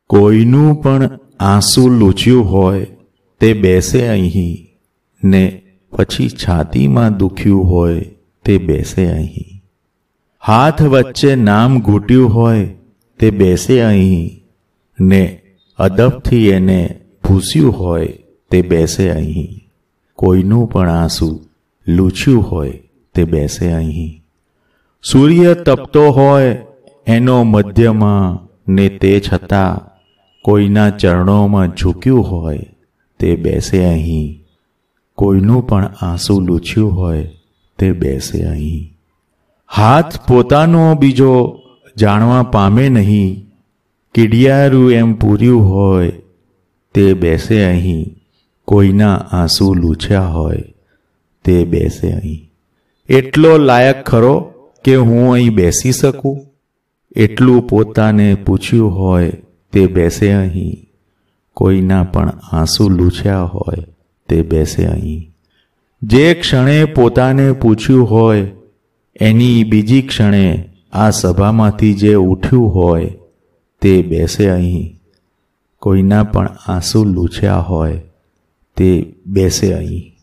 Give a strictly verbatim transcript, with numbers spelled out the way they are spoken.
કોઈનું પણ આંસુ લૂછ્યું હોય તે બેસે અહીં, ને પછી છાતીમાં દુખ્યું હોય તે બેસે અહીં. હાથ વચ્ચે નામ ઘૂંટ્યું હોય તે બેસે અહીં, ને અદબથી એને ભૂસ્યું હોય તે બેસે અહીં. કોઈનું પણ આંસુ લૂછ્યું હોય તે બેસે અહીં. સૂર્ય તપતો હોય એનો મધ્યમાં, ને તે છતાં કોઈના ચરણોમાં ઝૂક્યું હોય તે બેસે અહીં. કોઈનું પણ આંસુ લૂછ્યું હોય તે બેસે અહીં. હાથ પોતાનો બીજો જાણવા પામે નહીં, કીડિયારું એમ પૂર્યું હોય તે બેસે અહીં. કોઈના આંસુ લૂછ્યા હોય તે બેસે અહીં. એટલો લાયક ખરો કે હું અહીં બેસી શકું? એટલું પોતાને પૂછ્યું હોય તે બેસે અહીં. કોઈના પણ આંસુ લૂછ્યા હોય તે બેસે અહીં. જે ક્ષણે પોતાને પૂછ્યું હોય એની બીજી ક્ષણે આ સભામાંથી જે ઉઠ્યું હોય તે બેસે અહીં. કોઈના પણ આંસુ લૂછ્યા હોય તે બેસે અહીં.